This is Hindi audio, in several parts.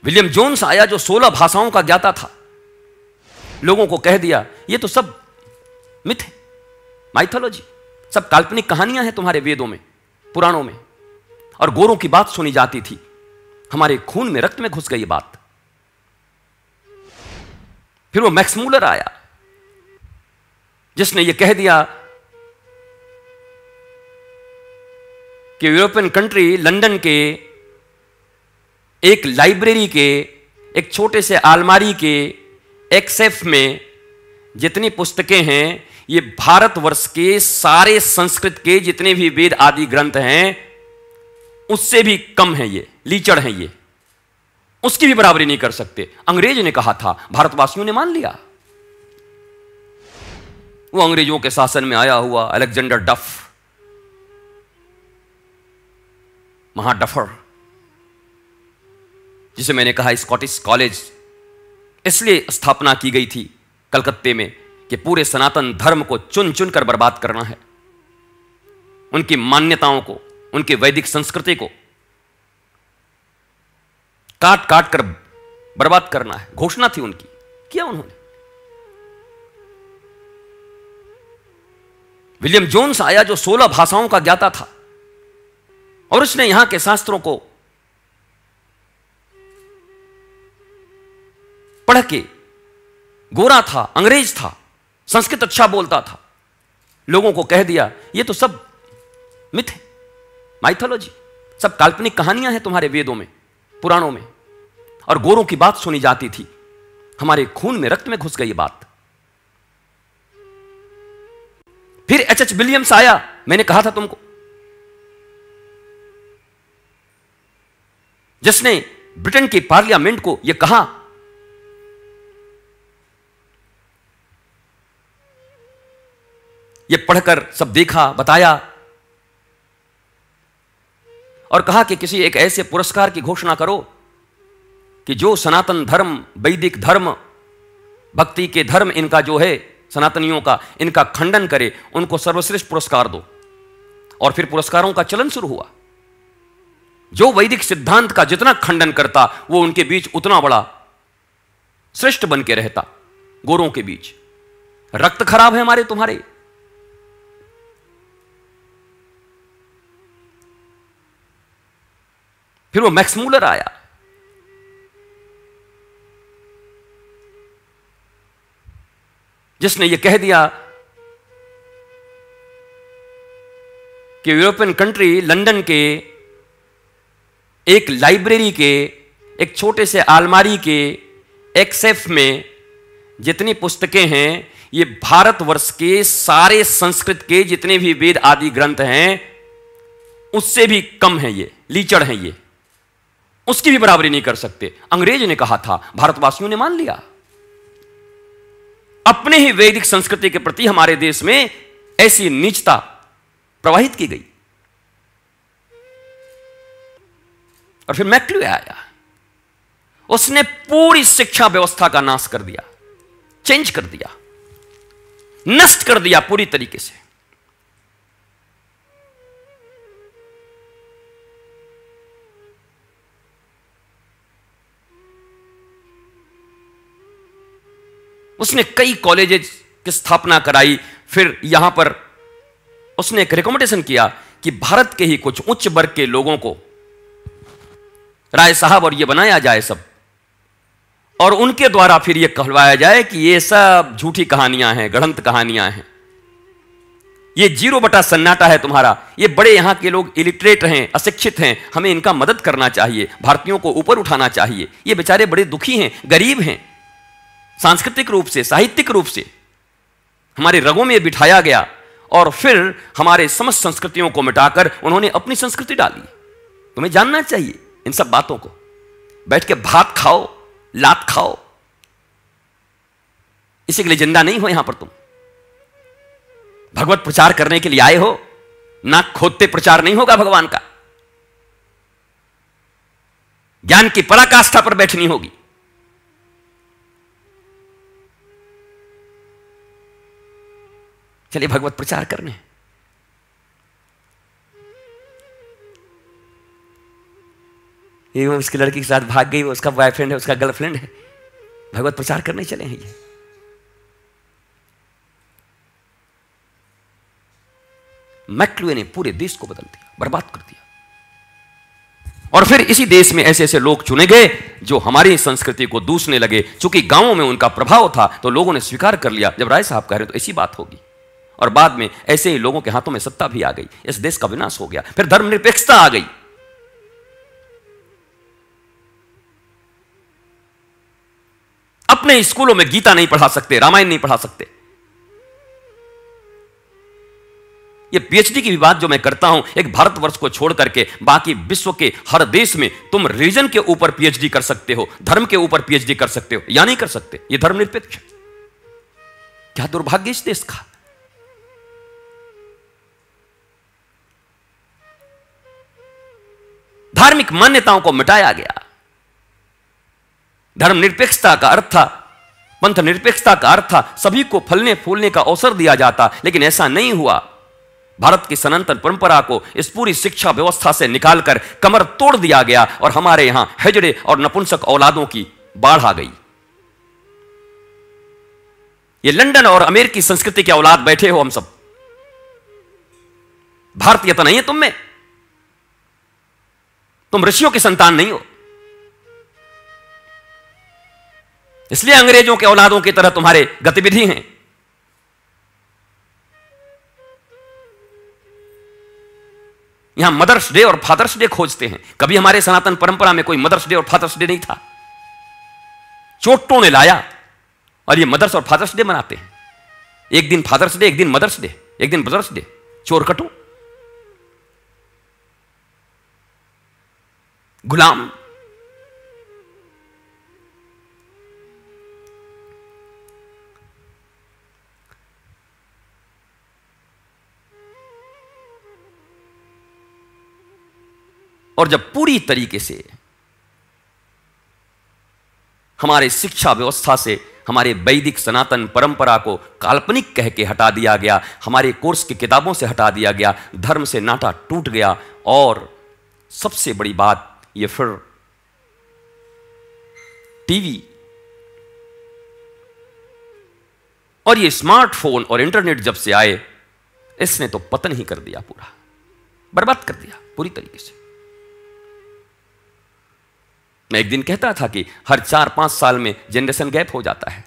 विलियम जोन्स आया जो 16 भाषाओं का ज्ञाता था, लोगों को कह दिया ये तो सब मिथ है, माइथोलॉजी, सब काल्पनिक कहानियां हैं तुम्हारे वेदों में, पुराणों में। और गोरों की बात सुनी जाती थी, हमारे खून में, रक्त में घुस गई ये बात। फिर वो मैक्स मूलर आया जिसने ये कह दिया कि यूरोपियन कंट्री लंदन के एक लाइब्रेरी के एक छोटे से अलमारी के एक सेफ में जितनी पुस्तकें हैं, ये भारतवर्ष के सारे संस्कृत के जितने भी वेद आदि ग्रंथ हैं उससे भी कम है, ये लीचड़ है, ये उसकी भी बराबरी नहीं कर सकते। अंग्रेज ने कहा था, भारतवासियों ने मान लिया। वो अंग्रेजों के शासन में आया हुआ अलेक्जेंडर डफ, महाडफर, जिसे मैंने कहा स्कॉटिश कॉलेज इसलिए स्थापना की गई थी कलकत्ते में कि पूरे सनातन धर्म को चुन चुन कर बर्बाद करना है, उनकी मान्यताओं को, उनकी वैदिक संस्कृति को काट काट कर बर्बाद करना है, घोषणा थी उनकी, किया उन्होंने। विलियम जोन्स आया जो 16 भाषाओं का ज्ञाता था और उसने यहां के शास्त्रों को पढ़ के, गोरा था, अंग्रेज था, संस्कृत अच्छा बोलता था, लोगों को कह दिया ये तो सब मिथ है, माइथोलॉजी, सब काल्पनिक कहानियां हैं तुम्हारे वेदों में, पुराणों में। और गोरों की बात सुनी जाती थी, हमारे खून में, रक्त में घुस गई ये बात। फिर एच विलियम्स आया, मैंने कहा था तुमको, जिसने ब्रिटेन की पार्लियामेंट को यह कहा यह पढ़कर सब देखा, बताया और कहा कि किसी एक ऐसे पुरस्कार की घोषणा करो कि जो सनातन धर्म, वैदिक धर्म, भक्ति के धर्म इनका जो है सनातनियों का, इनका खंडन करे, उनको सर्वश्रेष्ठ पुरस्कार दो। और फिर पुरस्कारों का चलन शुरू हुआ। जो वैदिक सिद्धांत का जितना खंडन करता वो उनके बीच उतना बड़ा श्रेष्ठ बन के रहता। गोरों के बीच रक्त खराब है हमारे तुम्हारे। फिर वो मैक्स मूलर आया, जिसने ये कह दिया कि यूरोपियन कंट्री लंदन के एक लाइब्रेरी के एक छोटे से अलमारी के एक सेफ में जितनी पुस्तकें हैं, ये भारतवर्ष के सारे संस्कृत के जितने भी वेद आदि ग्रंथ हैं उससे भी कम है, ये लीचड़ है, ये उसकी भी बराबरी नहीं कर सकते। अंग्रेज ने कहा था, भारतवासियों ने मान लिया। अपने ही वैदिक संस्कृति के प्रति हमारे देश में ऐसी नीचता प्रवाहित की गई। और फिर मैक्लुहे आया, उसने पूरी शिक्षा व्यवस्था का नाश कर दिया, चेंज कर दिया, नष्ट कर दिया पूरी तरीके से। उसने कई कॉलेजेस की स्थापना कराई। फिर यहां पर उसने एक रिकमेंडेशन किया कि भारत के ही कुछ उच्च वर्ग के लोगों को राय साहब और ये बनाया जाए सब, और उनके द्वारा फिर ये कहलवाया जाए कि ये सब झूठी कहानियां हैं, गढ़ंत कहानियां हैं, ये 0 सन्नाटा है तुम्हारा। ये बड़े यहां के लोग इलिटरेट हैं, अशिक्षित हैं, हमें इनका मदद करना चाहिए, भारतीयों को ऊपर उठाना चाहिए। ये बेचारे बड़े दुखी हैं, गरीब हैं, सांस्कृतिक रूप से, साहित्यिक रूप से हमारे रगों में बिठाया गया। और फिर हमारे समस्त संस्कृतियों को मिटाकर उन्होंने अपनी संस्कृति डाली। तुम्हें जानना चाहिए इन सब बातों को। बैठ के भात खाओ, लात खाओ, इसी के लिए जिंदा नहीं हो यहां पर। तुम भगवत प्रचार करने के लिए आए हो, नाक खोदते प्रचार नहीं होगा भगवान का। ज्ञान की पराकाष्ठा पर बैठनी होगी। चलिए भगवत प्रचार करने। ये वो उसकी लड़की के साथ भाग गई, वो उसका बॉयफ्रेंड है, उसका गर्लफ्रेंड है। भगवत प्रचार करने चले हैं ये। मैक्लुहे ने पूरे देश को बदल दिया, बर्बाद कर दिया। और फिर इसी देश में ऐसे ऐसे लोग चुने गए जो हमारी संस्कृति को दूसने लगे। चूंकि गांवों में उनका प्रभाव था तो लोगों ने स्वीकार कर लिया, जब राय साहब कह रहे तो ऐसी बात होगी। और बाद में ऐसे ही लोगों के हाथों में सत्ता भी आ गई, इस देश का विनाश हो गया। फिर धर्मनिरपेक्षता आ गई। अपने स्कूलों में गीता नहीं पढ़ा सकते, रामायण नहीं पढ़ा सकते। ये पीएचडी की भी बात जो मैं करता हूं, एक भारतवर्ष को छोड़ करके बाकी विश्व के हर देश में तुम रिलीजन के ऊपर पीएचडी कर सकते हो, धर्म के ऊपर पीएचडी कर सकते हो, या नहीं कर सकते। ये धर्मनिरपेक्ष। क्या दुर्भाग्य इस देश का। धार्मिक मान्यताओं को मिटाया गया। धर्मनिरपेक्षता का अर्थ था, पंथ निरपेक्षता का अर्थ था सभी को फलने फूलने का अवसर दिया जाता, लेकिन ऐसा नहीं हुआ। भारत की सनातन परंपरा को इस पूरी शिक्षा व्यवस्था से निकालकर कमर तोड़ दिया गया और हमारे यहां हिजड़े और नपुंसक औलादों की बाढ़ आ गई। ये लंदन और अमेरिकी संस्कृति के औलाद बैठे हो हम सब। भारतीयता नहीं है तुम में, तुम ऋषियों की संतान नहीं हो। इसलिए अंग्रेजों के औलादों की तरह तुम्हारे गतिविधि हैं। यहां मदर्स डे और फादर्स डे खोजते हैं। कभी हमारे सनातन परंपरा में कोई मदर्स डे और फादर्स डे नहीं था। चोटों ने लाया और ये मदर्स और फादर्स डे मनाते हैं। एक दिन फादर्स डे, एक दिन मदर्स डे, एक दिन ब्रदर्स डे। चोरकटों, गुलाम। और जब पूरी तरीके से हमारे शिक्षा व्यवस्था से हमारे वैदिक सनातन परंपरा को काल्पनिक कह के हटा दिया गया, हमारे कोर्स की किताबों से हटा दिया गया, धर्म से नाता टूट गया। और सबसे बड़ी बात, ये फिर टीवी और ये स्मार्टफोन और इंटरनेट जब से आए, इसने तो पतन ही कर दिया, पूरा बर्बाद कर दिया पूरी तरीके से। मैं एक दिन कहता था कि हर 4-5 साल में जनरेशन गैप हो जाता है।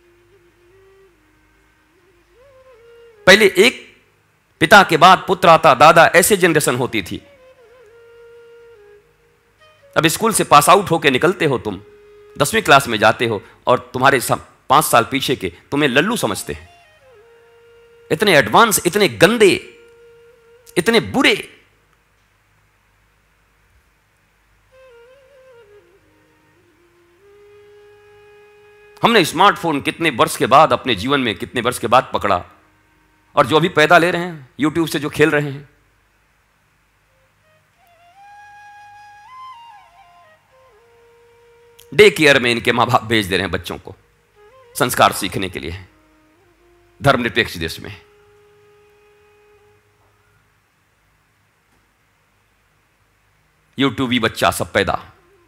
पहले एक पिता के बाद पुत्र आता, दादा, ऐसे जनरेशन होती थी। अब स्कूल से पास आउट होकर निकलते हो तुम, 10वीं क्लास में जाते हो और तुम्हारे 5 साल पीछे के तुम्हें लल्लू समझते हैं। इतने एडवांस, इतने गंदे, इतने बुरे। हमने स्मार्टफोन कितने वर्ष के बाद अपने जीवन में, कितने वर्ष के बाद पकड़ा, और जो अभी पैदा ले रहे हैं यूट्यूब से, जो खेल रहे हैं। डे केयर में इनके मां बाप भेज दे रहे हैं बच्चों को संस्कार सीखने के लिए, धर्मनिरपेक्ष देश में। यूट्यूबी बच्चा सब पैदा।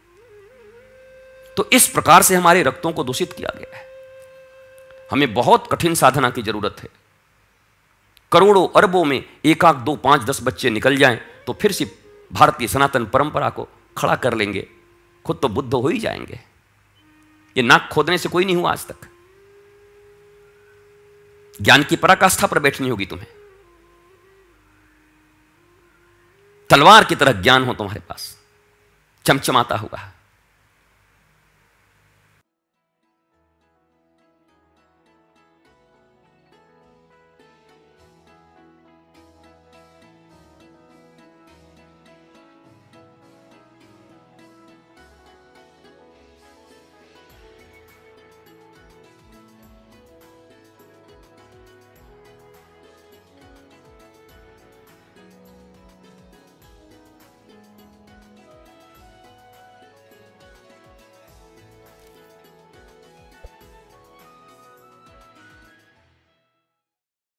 तो इस प्रकार से हमारे रक्तों को दूषित किया गया है। हमें बहुत कठिन साधना की जरूरत है। करोड़ों अरबों में 1, 2, 5, 10 बच्चे निकल जाएं तो फिर से भारतीय सनातन परंपरा को खड़ा कर लेंगे। खुद तो बुद्ध हो ही जाएंगे। ये नाक खोदने से कोई नहीं हुआ आज तक। ज्ञान की पराकाष्ठा पर बैठनी होगी तुम्हें। तलवार की तरह ज्ञान हो तुम्हारे पास, चमचमाता हुआ।